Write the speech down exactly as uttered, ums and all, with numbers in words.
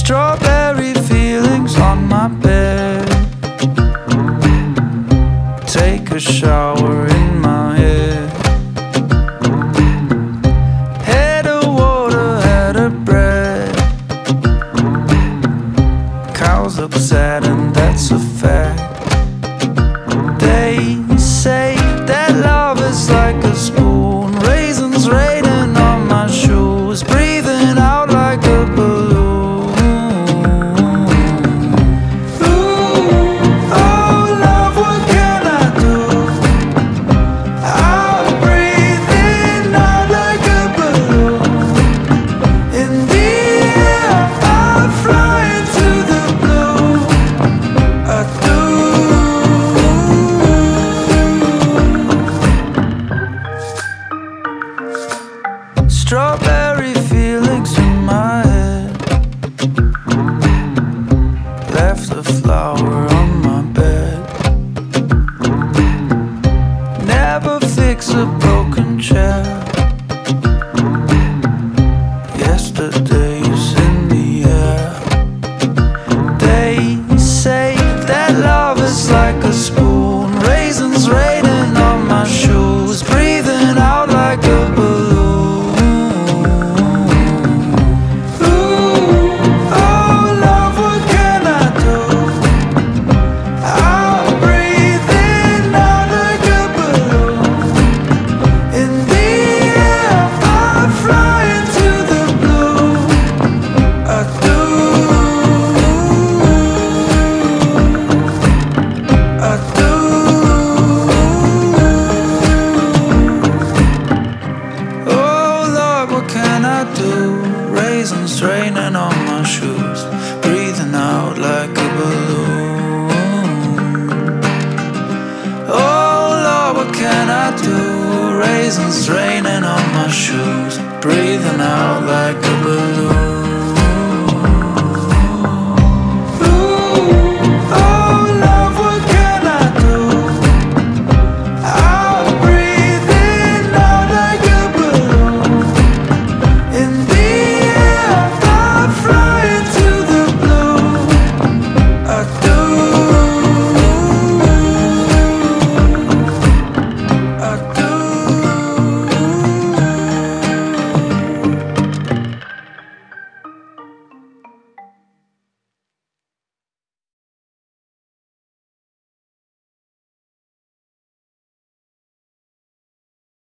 Strawberry feelings on my bed. Take a shower in my head. Head of water, head of bread. Cows upset and that's a fact. They say that love is like a spoon. Raisins raining on my shoes. Breathing out like a balloon. Strawberry feelings in my head. Left a flower on my bed. Never fix a broken chair. Yesterday's in the air. They say that love is like a spoon. Raisins raining on my shoes. Breathing out like a balloon. Raining on my shoes, breathing out like a balloon. Oh Lord, what can I do? Raisins raining on my shoes, breathing out like a balloon.